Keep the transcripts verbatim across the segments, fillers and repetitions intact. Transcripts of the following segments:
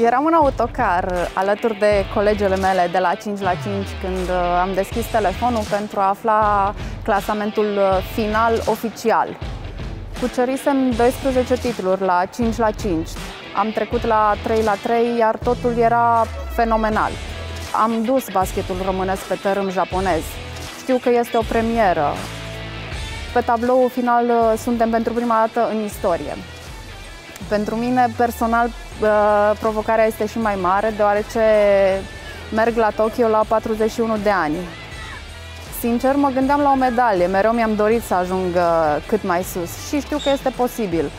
Eram în autocar alături de colegele mele de la cinci la cinci când am deschis telefonul pentru a afla clasamentul final oficial. Cucerisem doisprezece titluri la cinci la cinci. Am trecut la trei la trei, iar totul era fenomenal. Am dus basketul românesc pe tărâm japonez. Știu că este o premieră. Pe tabloul final suntem pentru prima dată în istorie. Pentru mine, personal, provocarea este și mai mare, deoarece merg la Tokyo la patruzeci și unu de ani. Sincer, mă gândeam la o medalie, mereu mi-am dorit să ajung cât mai sus și știu că este posibil.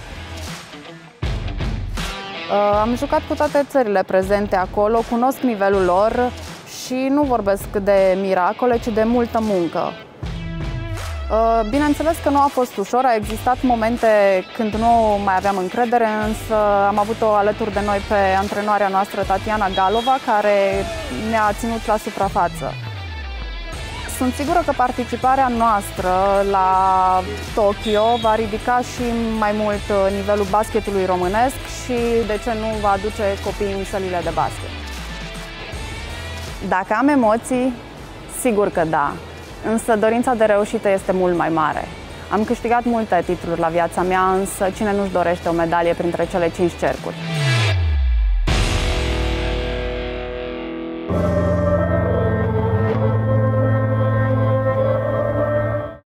Am jucat cu toate țările prezente acolo, cunosc nivelul lor și nu vorbesc de miracole, ci de multă muncă. Bineînțeles că nu a fost ușor, au existat momente când nu mai aveam încredere, însă am avut-o alături de noi pe antrenoarea noastră, Tatiana Galova, care ne-a ținut la suprafață. Sunt sigură că participarea noastră la Tokyo va ridica și mai mult nivelul basketului românesc și, de ce nu, va aduce copiii în sălile de basket. Dacă am emoții, sigur că da. Însă dorința de reușită este mult mai mare. Am câștigat multe titluri la viața mea, însă cine nu-și dorește o medalie printre cele cinci cercuri?